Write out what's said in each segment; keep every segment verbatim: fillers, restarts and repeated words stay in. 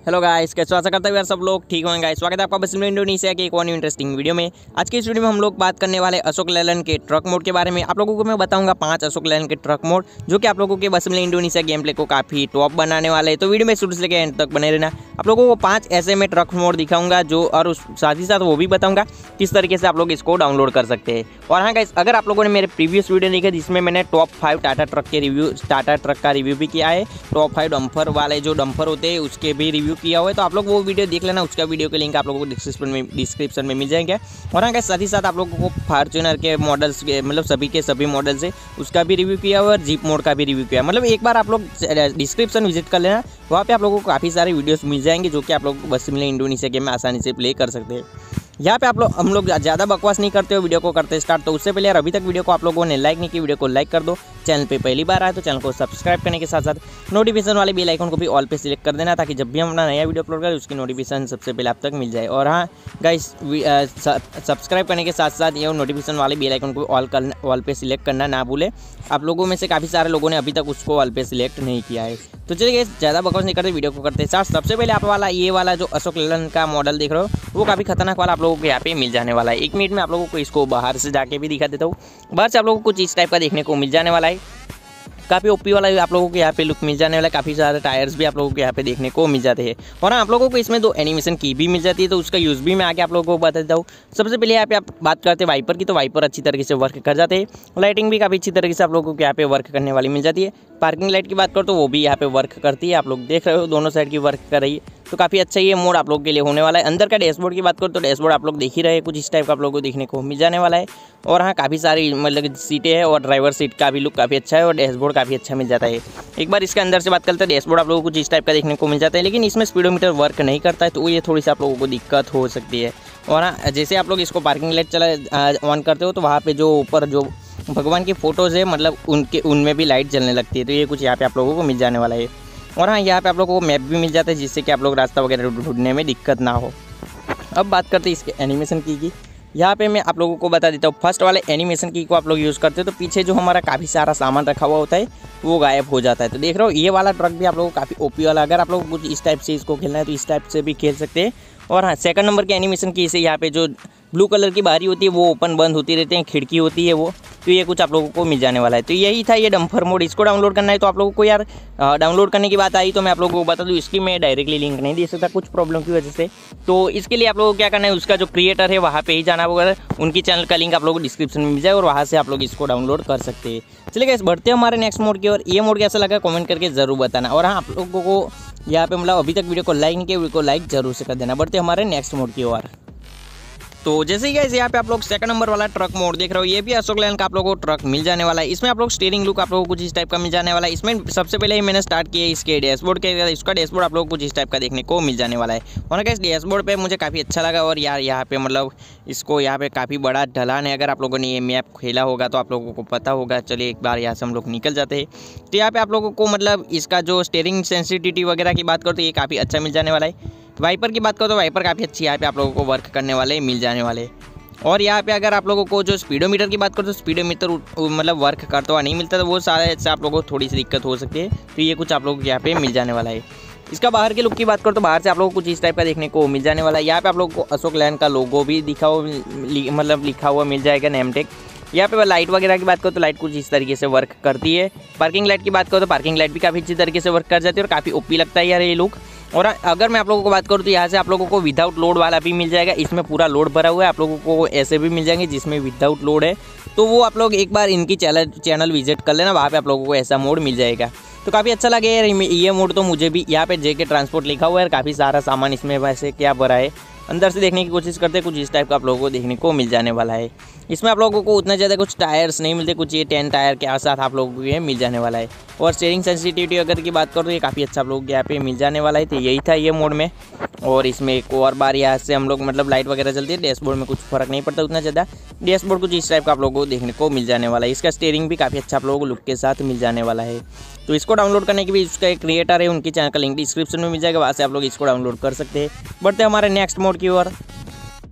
Hello guys, कैसे आशा करता हूँ यार सब लोग ठीक होंगे गाइस। स्वागत है आपका बस इंडोनेशिया के एक और इंटरेस्टिंग वीडियो में। आज की इस वीडियो में हम लोग बात करने वाले अशोक लेलैंड के ट्रक मोड के बारे में। आप लोगों को मैं बताऊंगा पांच अशोक लेलैंड के ट्रक मोड जो कि आप लोगों के बस इंडोनेशिया गेम प्ले को काफी टॉप बनाने वाले हैं। तो वीडियो में शुरू से लेकर एंड तक बने रहना। आप लोगों को पांच ऐसे में ट्रक मोड दिखाऊंगा जो, और उस साथ ही साथ वो भी बताऊंगा किस तरीके से आप लोग इसको डाउनलोड कर सकते हैं। और हाँ गाइस, अगर आप लोगों ने मेरे प्रीवियस वीडियो देखा जिसमें मैंने टॉप फाइव टाटा ट्रक के रिव्यू टाटा ट्रक का रिव्यू भी किया है, टॉप फाइव डंपर वाले जो डंपर होते हैं उसके भी रिव्यू किया हुआ है, तो आप लोग वो वीडियो देख लेना। उसका वीडियो के लिंक आप लोगों को डिस्क्रिप्शन में डिस्क्रिप्शन में मिल जाएंगे। और हाँ, साथ ही साथ आप लोगों को फॉर्च्यूनर के मॉडल्स के मतलब सभी के सभी मॉडल्स है उसका भी रिव्यू किया हुआ है और जीप मोड का भी रिव्यू किया। मतलब एक बार आप लोग डिस्क्रिप्शन विजिट कर लेना, वहाँ पे आप लोगों को काफ़ी सारे वीडियोस मिल जाएंगे जो कि आप लोग बस सिमुलेटर इंडोनेशिया गेम में आसानी से प्ले कर सकते हैं। यहाँ पे आप लोग हम लोग ज़्यादा बकवास नहीं करते हो, वीडियो को करते स्टार्ट। तो उससे पहले यार अभी तक वीडियो को आप लोगों ने लाइक नहीं की, वीडियो को लाइक कर दो। चैनल पे पहली बार आए तो चैनल को सब्सक्राइब करने के साथ साथ नोटिफिकेशन वाले बेल आइकन को भी ऑल पे सिलेक्ट कर देना, ताकि जब भी हम अपना नया वीडियो अपलोड करें उसकी नोटिफिकेशन सबसे पहले आप तक मिल जाए। और हाँ गाइस, सब्सक्राइब करने के साथ साथ ये नोटिफिकेशन वाले बेल आइकन को ऑल करना ऑल पे सिलेक्ट करना ना भूले। आप लोगों में से काफ़ी सारे लोगों ने अभी तक उसको ऑल पे सिलेक्ट नहीं किया है। तो चलिए ज़्यादा बकवास नहीं करते, वीडियो को करते साथ। सबसे पहले आप वाला ये वाला जो अशोक लेलैंड का मॉडल देख रहे हो वो काफ़ी खतरनाक वाला आप लोगों को यहाँ पे मिल जाने वाला है। एक मिनट में आप लोगों को इसको बाहर से जाके भी दिखा देता हूँ। बाहर से आप लोगों को कुछ इस टाइप का देखने को मिल जाने वाला है। काफ़ी ओपी वाला आप लोगों को यहाँ पे लुक मिल जाने वाला है। काफ़ी सारे टायर्स भी आप लोगों को यहाँ पे देखने को मिल जाते हैं। और आप लोगों को इसमें दो एनिमेशन की भी मिल जाती है, तो उसका यूज़ भी मैं आगे आप लोगों को बता देता हूँ। सबसे पहले यहाँ पे आप बात करते हैं वाइपर की, तो वाइपर अच्छी तरीके से वर्क कर जाते हैं। लाइटिंग भी काफ़ी अच्छी तरीके से आप लोगों को यहाँ पे वर्क करने वाली मिल जाती है। पार्किंग लाइट की बात करो तो वो भी यहाँ पे वर्क करती है, आप लोग देख रहे हो दोनों साइड की वर्क कर रही है। तो काफ़ी अच्छा ये मोड आप लोगों के लिए होने वाला है। अंदर का डैशबोर्ड की बात करो तो डैशबोर्ड आप लोग देख ही रहे हैं, कुछ इस टाइप का आप लोगों को देखने को मिल जाने वाला है। और हाँ, काफ़ी सारी मतलब सीटें हैं और ड्राइवर सीट का भी लुक काफ़ी अच्छा है और डैशबोर्ड काफ़ी अच्छा मिल जाता है। एक बार इसके अंदर से बात करते हैं, डैशबोर्ड आप लोगों को कुछ इस टाइप का देखने को मिल जाता है, लेकिन इसमें स्पीडोमीटर वर्क नहीं करता है, तो ये थोड़ी सी आप लोगों को दिक्कत हो सकती है। और हाँ, जैसे आप लोग इसको पार्किंग लाइट चला ऑन करते हो तो वहाँ पर जो ऊपर जो भगवान की फ़ोटोज़ है मतलब उनके उनमें भी लाइट जलने लगती है, तो ये कुछ यहाँ पे आप लोगों को मिल जाने वाला है। और हाँ, यहाँ पे आप लोगों को मैप भी मिल जाता है जिससे कि आप लोग रास्ता वगैरह ढूंढने में दिक्कत ना हो। अब बात करते हैं इसके एनिमेशन की की यहाँ पे मैं आप लोगों को बता देता हूँ। फर्स्ट वाले एनिमेशन की को आप लोग यूज़ करते हो तो पीछे जो हमारा काफ़ी सारा सामान रखा हुआ होता है वो गायब हो जाता है। तो देख रहे हो ये वाला ट्रक भी आप लोगों को काफ़ी ओपी वाला, अगर आप लोग कुछ इस टाइप से इसको खेलना है तो इस टाइप से भी खेल सकते हैं। और हाँ, सेकंड नंबर के एनिमेशन की से यहाँ पे जो ब्लू कलर की बारी होती है वो ओपन बंद होती रहती है, खिड़की होती है वो, तो ये कुछ आप लोगों को मिल जाने वाला है। तो यही था ये डंपर मोड। इसको डाउनलोड करना है तो आप लोगों को यार डाउनलोड करने की बात आई तो मैं आप लोगों को बता दूँ, इसकी मैं डायरेक्टली लिंक नहीं दे सकता कुछ प्रॉब्लम की वजह से। तो इसके लिए आप लोगों को क्या करना है, उसका जो क्रिएटर है वहाँ पे ही जाना होगा, उनकी चैनल का लिंक आप लोगों को डिस्क्रिप्शन में मिल जाए और वहाँ से आप लोग इसको डाउनलोड कर सकते हैं। चलिए गाइस, बढ़ते हैं हमारे नेक्स्ट मोड की ओर। ये मोड कैसा लगा कमेंट करके जरूर बताना। और हाँ, आप लोगों को यहाँ पे मतलब अभी तक वीडियो को लाइक नहीं किया, वीडियो को लाइक जरूर से कर देना। बढ़ते हैं हमारे नेक्स्ट मोड की ओर। तो जैसे ही गाइस यहाँ पे आप लोग सेकंड नंबर वाला ट्रक मोड देख रहे हो, ये भी अशोक लेलैंड का आप लोगों को ट्रक मिल जाने वाला है। इसमें आप लोग स्टीयरिंग लुक आप लोगों को कुछ इस टाइप का मिल जाने वाला है। इसमें सबसे पहले ही मैंने स्टार्ट किया इसके डैशबोर्ड के, इसका डैशबोर्ड आप लोग को कुछ इस टाइप का देखने को मिल जाने वाला है। और गाइस डैशबोर्ड पे मुझे काफ़ी अच्छा लगा। और यार यहाँ पे मतलब इसको यहाँ पे काफ़ी बड़ा ढलान है, अगर आप लोगों ने ये मैप खेला होगा तो आप लोगों को पता होगा। चलिए एक बार यहाँ से हम लोग निकल जाते हैं। तो यहाँ पे आप लोगों को मतलब इसका जो स्टीयरिंग सेंसिटिविटी वगैरह की बात करो तो ये काफ़ी अच्छा मिल जाने वाला है। वाइपर की बात करो तो वाइपर काफ़ी अच्छी यहाँ पे आप लोगों को वर्क करने वाले मिल जाने वाले। और यहाँ पे अगर आप लोगों को जो स्पीडोमीटर की बात करो तो स्पीडोमीटर मतलब वर्क करता हुआ नहीं मिलता, तो वो सारे से आप लोगों को थोड़ी सी दिक्कत हो सकती है। तो ये कुछ आप लोगों को यहाँ पे मिल जाने वाला है। इसका बाहर के लुक की बात करो तो बाहर से आप लोगों को कुछ इस टाइप का देखने को मिल जाने वाला है। यहाँ पे आप लोगों को अशोक लेलैंड का लोगो भी दिखा हुआ मतलब लिखा हुआ मिल जाएगा, नेम टेग। यहाँ पे लाइट वगैरह की बात करो तो लाइट कुछ इस तरीके से वर्क करती है। पार्किंग लाइट की बात करो तो पार्किंग लाइट भी काफ़ी अच्छी तरीके से वर्क कर जाती है और काफ़ी ओपी लगता है यार ये लुक। और अगर मैं आप लोगों को बात करूँ तो यहाँ से आप लोगों को विदाउट लोड वाला भी मिल जाएगा। इसमें पूरा लोड भरा हुआ है, आप लोगों को ऐसे भी मिल जाएंगे जिसमें विदाउट लोड है। तो वो आप लोग एक बार इनकी चैनल चैनल विजिट कर लेना, वहाँ पे आप लोगों को ऐसा मोड मिल जाएगा। तो काफ़ी अच्छा लगे यार ये मोड। तो मुझे भी यहाँ पे जेके ट्रांसपोर्ट लिखा हुआ है, काफ़ी सारा सामान इसमें वैसे क्या भरा है, अंदर से देखने की कोशिश करते हैं, कुछ इस टाइप का आप लोगों को देखने को मिल जाने वाला है। इसमें आप लोगों को उतना ज़्यादा कुछ टायर्स नहीं मिलते, कुछ ये टेन टायर के साथ आप लोगों को ये मिल जाने वाला है। और स्टीयरिंग सेंसिटिविटी अगर की बात करो तो ये काफ़ी अच्छा आप लोगों को यहाँ पे मिल जाने वाला है। तो यही था ये मोड में। और इसमें एक और बार यहाँ से हम लोग मतलब लाइट वगैरह चलती है, डैशबोर्ड में कुछ फर्क नहीं पड़ता उतना ज़्यादा। डैशबोर्ड कुछ इस टाइप का आप लोगों को देखने को मिल जाने वाला है। इसका स्टीयरिंग भी काफ़ी अच्छा आप लोगों को लुक के साथ मिल जाने वाला है। तो इसको डाउनलोड करने की भी उसका एक क्रिएटर है, उनकी चैनल का लिंक डिस्क्रिप्शन में मिल जाएगा, वहाँ से आप लोग इसको डाउनलोड कर सकते हैं। बढ़ते हैं हमारे नेक्स्ट मोड की ओर।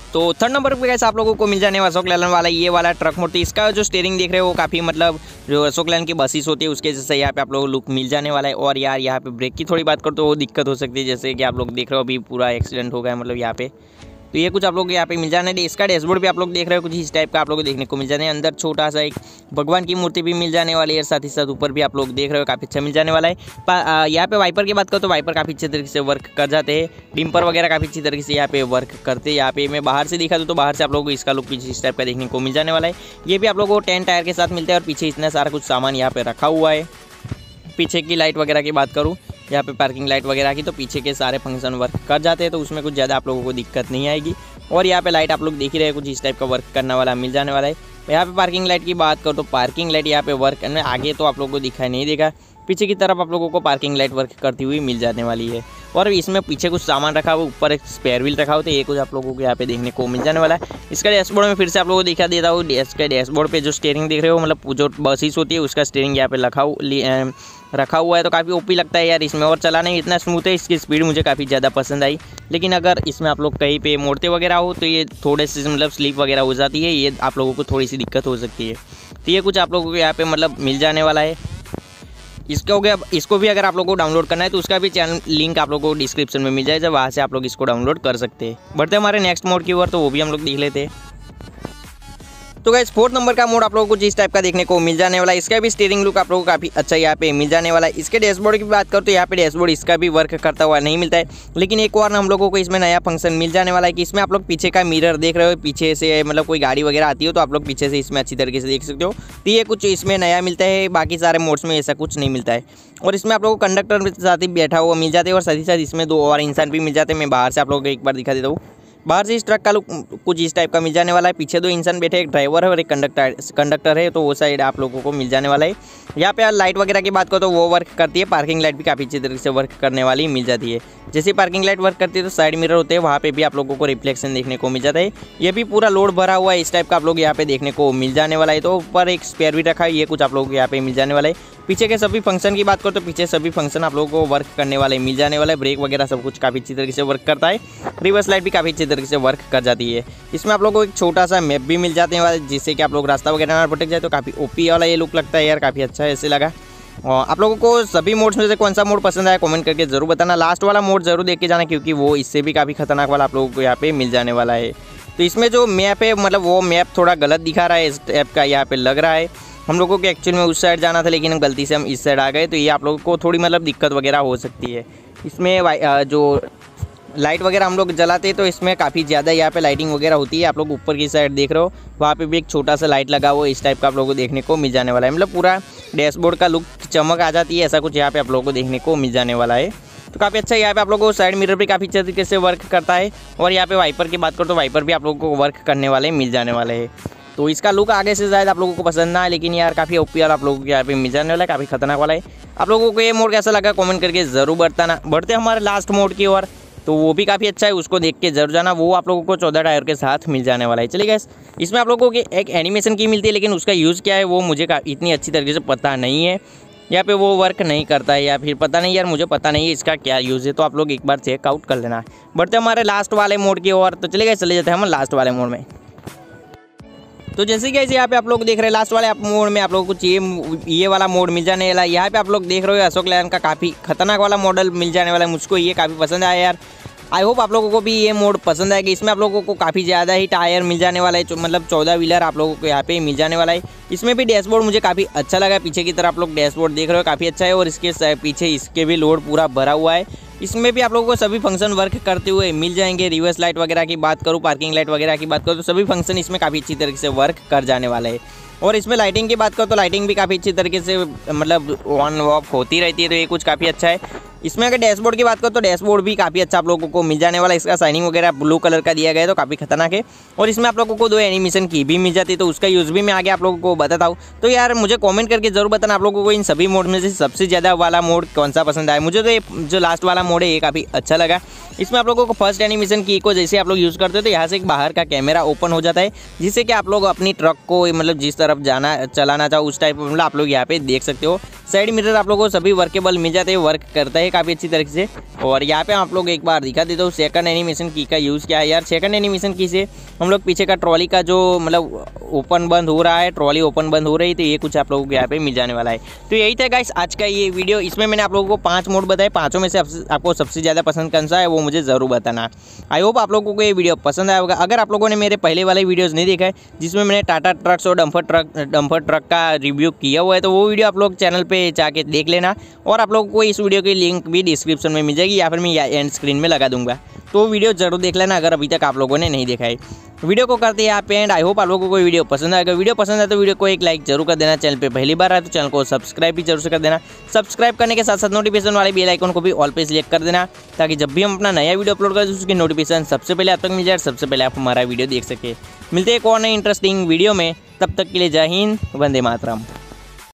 तो थर्ड नंबर पे गाइस आप लोगों को मिल जाने वाला अशोक लेलैंड वाला ये वाला ट्रक मोड। तो इसका जो स्टीयरिंग देख रहे हो वो काफ़ी मतलब जो अशोक लेलैंड की बसेस होती है उसके जैसे यहाँ पे आप लोगों को लुक मिल जाने वाला है। और यार यहाँ पे ब्रेक की थोड़ी बात करो तो वो दिक्कत हो सकती है, जैसे कि आप लोग देख रहे हो अभी पूरा एक्सीडेंट हो गया है मतलब यहाँ पे। तो ये कुछ आप लोग यहाँ पे मिल जाने। इसका डैशबोर्ड भी आप लोग देख रहे हो कुछ इस टाइप का आप लोगों को देखने को मिल जाने है। अंदर छोटा सा एक भगवान की मूर्ति भी मिल जाने वाली है, साथ ही साथ ऊपर भी आप लोग देख रहे हो काफ़ी अच्छा मिल जाने वाला है। यहाँ पे वाइपर की बात करो तो वाइपर काफ़ी अच्छे तरीके से वर्क कर जाते हैं। डिम्पर वगैरह काफ़ी अच्छी तरीके से यहाँ पे वर्क करते हैं। यहाँ पे मैं बाहर से दिखा दूँ तो बाहर से आप लोगों को इसका लुक कुछ इस टाइप का देखने को मिल जाने वाला है। ये भी आप लोगों को टेन टायर के साथ मिलता है और पीछे इतना सारा कुछ सामान यहाँ पे रखा हुआ है। पीछे की लाइट वगैरह की बात करूँ यहाँ पे पार्किंग लाइट वगैरह की, तो पीछे के सारे फंक्शन वर्क कर जाते हैं, तो उसमें कुछ ज़्यादा आप लोगों को दिक्कत नहीं आएगी। और यहाँ पे लाइट आप लोग देख ही रहे हैं कुछ इस टाइप का वर्क करने वाला मिल जाने वाला है। यहाँ पे पार्किंग लाइट की बात करो तो पार्किंग लाइट यहाँ पे वर्क करने आगे तो आप लोगों को दिखाई नहीं देगा, पीछे की तरफ आप लोगों को पार्किंग लाइट वर्क करती हुई मिल जाने वाली है। और इसमें पीछे कुछ सामान रखा हुआ, ऊपर एक स्पेयर व्हील रखा हुआ, तो ये कुछ आप लोगों को यहाँ पे देखने को मिल जाने वाला है। इसका डैशबोर्ड में फिर से आप लोगों को दिखा देता हूँ। इसका डैशबोर्ड पे जो स्टीयरिंग देख रहे हो मतलब जो बसेस होती है उसका स्टीयरिंग यहाँ पे रखा रखा हुआ है, तो काफ़ी ओपी लगता है यार इसमें। और चलाने में इतना स्मूथ है, इसकी स्पीड मुझे काफ़ी ज़्यादा पसंद आई। लेकिन अगर इसमें आप लोग कहीं पे मोड़ते वगैरह हो तो ये थोड़े से मतलब स्लिप वगैरह हो जाती है, ये आप लोगों को थोड़ी सी दिक्कत हो सकती है। तो ये कुछ आप लोगों को यहाँ पे मतलब मिल जाने वाला है। इसका हो गया, इसको भी अगर आप लोगों को डाउनलोड करना है तो उसका भी चैनल लिंक आप लोगों को डिस्क्रिप्शन में मिल जाए, जब वहाँ से आप लोग इसको डाउनलोड कर सकते हैं। बढ़ते हमारे नेक्स्ट मोड की ओर, तो वो भी हम लोग देख लेते हैं। तो गाइस फोर्थ नंबर का मोड आप लोगों को जिस टाइप का देखने को मिल जाने वाला है, इसका भी स्टीयरिंग लुक आप लोगों को काफ़ी अच्छा यहाँ पे मिल जाने वाला है। इसके डैशबोर्ड की बात करो तो यहाँ पे डैशबोर्ड इसका भी वर्क करता हुआ नहीं मिलता है, लेकिन एक और हम लोगों को इसमें नया फंक्शन मिल जाने वाला है कि इसमें आप लोग पीछे का मिरर देख रहे हो, पीछे से मतलब कोई गाड़ी वगैरह आती हो तो आप लोग पीछे से इसमें अच्छी तरीके से देख सकते हो। तो ये कुछ इसमें नया मिलता है, बाकी सारे मोड्स में ऐसा कुछ नहीं मिलता है। और इसमें आप लोगों को कंडक्टर के साथ ही बैठा हुआ मिल जाते हैं और साथ ही साथ इसमें दो और इंसान भी मिल जाते हैं। मैं बाहर से आप लोगों को एक बार दिखा देता हूँ। बाहर से इस ट्रक का लुक कुछ इस टाइप का मिल जाने वाला है। पीछे दो इंसान बैठे, एक ड्राइवर है और एक कंडक्टर कंडक्टर है, तो वो साइड आप लोगों को मिल जाने वाला है। यहाँ पे लाइट वगैरह की बात करो तो वो वर्क करती है। पार्किंग लाइट भी काफ़ी अच्छी तरीके से वर्क करने वाली मिल जाती है। जैसे पार्किंग लाइट वर्क करती है तो साइड मिरर होते हैं, वहाँ पे भी आप लोगों को रिफ्लेक्शन देखने को मिल जाता है। ये भी पूरा लोड भरा हुआ है, इस टाइप का आप लोग यहाँ पे देखने को मिल जाने वाला है। तो ऊपर एक स्पेयर भी रखा है, ये कुछ आप लोगों को यहाँ पे मिल जाने वाला है। पीछे के सभी फंक्शन की बात करो तो पीछे सभी फंक्शन आप लोगों को वर्क करने वाले मिल जाने वाला है। ब्रेक वगैरह सब कुछ काफ़ी अच्छी तरीके से वर्क करता है। रिवर्स लाइट भी काफ़ी अच्छी तरीके से वर्क कर जाती है। इसमें आप लोगों को एक छोटा सा मैप भी मिल जाते हैं, जिससे कि आप लोग रास्ता वगैरह ना भटक जाए। तो काफ़ी ओपी वाला ये लुक लगता है यार, काफ़ी अच्छा ऐसे लगा। और आप लोगों को सभी मोड्स में से कौन सा मोड पसंद आया कमेंट करके जरूर बताना। लास्ट वाला मोड जरूर देख के जाना, क्योंकि वो इससे भी काफ़ी खतरनाक वाला आप लोगों को यहाँ पे मिल जाने वाला है। तो इसमें जो मैप है मतलब वो मैप थोड़ा गलत दिखा रहा है, इस ऐप का यहाँ पे लग रहा है। हम लोगों को एक्चुअल में उस साइड जाना था, लेकिन हम गलती से हम इस साइड आ गए, तो ये आप लोगों को थोड़ी मतलब दिक्कत वगैरह हो सकती है। इसमें जो लाइट वगैरह हम लोग जलाते हैं तो इसमें काफ़ी ज़्यादा यहाँ पे लाइटिंग वगैरह होती है। आप लोग ऊपर की साइड देख रहे हो, वहाँ पे भी एक छोटा सा लाइट लगा हुआ इस टाइप का आप लोगों को देखने को मिल जाने वाला है। मतलब पूरा डैशबोर्ड का लुक चमक आ जाती है, ऐसा कुछ यहाँ पे आप लोगों को देखने को मिल जाने वाला है। तो काफ़ी अच्छा यहाँ पे आप लोगों को साइड मिरर भी काफ़ी अच्छे तरीके से वर्क करता है। और यहाँ पे वाइपर की बात करो तो वाइपर भी आप लोगों को वर्क करने वाले मिल जाने वाले हैं। तो इसका लुक आगे से शायद आप लोगों को पसंद ना है, लेकिन यार काफ़ी ओपी वाला आप लोगों को यहाँ पे मिल जाने वाला है, काफ़ी खतरनाक वाला है। आप लोगों को ये मोड कैसा लगा कमेंट करके ज़रूर बताना। बढ़ते हमारे लास्ट मोड की ओर, तो वो भी काफ़ी अच्छा है, उसको देख के जरूर जाना। वो आप लोगों को चौदह टायर के साथ मिल जाने वाला है। चलिए गाइस, इसमें आप लोगों को एक एनिमेशन की मिलती है, लेकिन उसका यूज़ क्या है वो मुझे इतनी अच्छी तरीके से पता नहीं है। यहाँ पे वो वर्क नहीं करता है या फिर पता नहीं यार, मुझे पता नहीं है इसका क्या यूज़ है, तो आप लोग एक बार चेकआउट कर लेना। बढ़ते हमारे लास्ट वाले मोड की ओर, तो चलिए गाइस चले जाते हैं हम लास्ट वाले मोड में। तो जैसे कि यहाँ पे आप लोग देख रहे हैं लास्ट वाले मोड में आप लोगों को चाहिए ये वाला मोड मिल जाने वाला है। यहाँ पे आप लोग देख रहे हो अशोक लेलैंड का काफ़ी खतरनाक वाला मॉडल मिल जाने वाला है। मुझको ये काफ़ी पसंद आया यार। आई होप आप लोगों को भी ये मोड पसंद आएगा। इसमें आप लोगों को काफ़ी ज़्यादा ही टायर मिल जाने वाला है, मतलब चौदह व्हीलर आप लोगों को यहाँ पे मिल जाने वाला है। इसमें भी डैशबोर्ड मुझे काफ़ी अच्छा लगा। पीछे की तरफ आप लोग डैशबोर्ड देख रहे हो, काफ़ी अच्छा है। और इसके पीछे इसके भी लोड पूरा भरा हुआ है। इसमें भी आप लोगों को सभी फंक्शन वर्क करते हुए मिल जाएंगे। रिवर्स लाइट वगैरह की बात करूँ, पार्किंग लाइट वगैरह की बात करूँ, तो सभी फंक्शन इसमें काफ़ी अच्छी तरीके से वर्क कर जाने वाले हैं। और इसमें लाइटिंग की बात करो तो लाइटिंग भी काफ़ी अच्छी तरीके से मतलब ऑन ऑफ होती रहती है, तो ये कुछ काफ़ी अच्छा है। इसमें अगर डैशबोर्ड की बात करो तो डैशबोर्ड भी काफ़ी अच्छा आप लोगों को मिल जाने वाला है। इसका शाइनिंग वगैरह ब्लू कलर का दिया गया है, तो काफ़ी खतरनाक है। और इसमें आप लोगों को दो एनिमेशन की भी मिल जाती है, तो उसका यूज़ भी मैं आगे आप लोगों को बताता हूँ। तो यार मुझे कमेंट करके जरूर बताना आप लोगों को इन सभी मोड में से सबसे ज़्यादा वाला मोड कौन सा पसंद आया। मुझे तो ये जो लास्ट वाला मोड है ये काफ़ी अच्छा लगा। इसमें आप लोगों को फर्स्ट एनिमेशन की को जैसे आप लोग यूज़ करते हो तो यहाँ से एक बाहर का कैमरा ओपन हो जाता है, जिससे कि आप लोग अपनी ट्रक को मतलब जिस तरफ जाना चलाना चाहो उस टाइप मतलब आप लोग यहाँ पे देख सकते हो। साइड मिरर आप लोगों को सभी वर्केबल मिल जाते हैं, वर्क करता है, काफ़ी अच्छी तरीके से। और यहाँ पे आप लोग एक बार दिखा देता हूँ सेकंड एनिमेशन की का यूज़ क्या है यार। सेकंड एनिमेशन की से हम लोग पीछे का ट्रॉली का जो मतलब ओपन बंद हो रहा है, ट्रॉली ओपन बंद हो रही है, तो ये कुछ आप लोगों को यहाँ पे मिल जाने वाला है। तो यही था गाइस आज का ये वीडियो। इसमें मैंने आप लोगों को पाँच मोड बताए, पाँचों में से आपको सबसे ज़्यादा पसंद कौन सा है वो मुझे ज़रूर बताना। आई होप आप लोगों को ये वीडियो पसंद आया होगा। अगर आप लोगों ने मेरे पहले वाले वीडियोज़ नहीं देखा है जिसमें मैंने टाटा ट्रक्स और डम्फर ट्रक डम्फर ट्रक का रिव्यू किया हुआ है, तो वो वीडियो आप लोग चैनल पे जाके देख लेना। और आप लोगों को इस वीडियो की लिंक भी डिस्क्रिप्शन में मिल जाएगी या फिर मैं एंड स्क्रीन में लगा दूंगा, तो वीडियो जरूर देख लेना अगर अभी तक आप लोगों ने नहीं देखा है। वीडियो को करते हैं यहाँ पे एंड। आई होप आप लोगों को वीडियो पसंद आएगा। वीडियो पसंद आए तो वीडियो को एक लाइक जरूर कर देना। चैनल पे पहली बार आए तो चैनल को सब्सक्राइब भी जरूर से कर देना। सब्सक्राइब करने के साथ साथ नोटिफिकेशन वाले बेल आइकन को भी ऑल पे सिलेक्ट कर देना, ताकि जब भी हम अपना नया वीडियो अपलोड करें तो उसकी नोटिफिकेशन सबसे पहले आप तक मिल जाए, सबसे पहले आप हमारा वीडियो देख सके। मिलते हैं एक और नई इंटरेस्टिंग वीडियो में, तब तक के लिए जय हिंद, वंदे मातरम।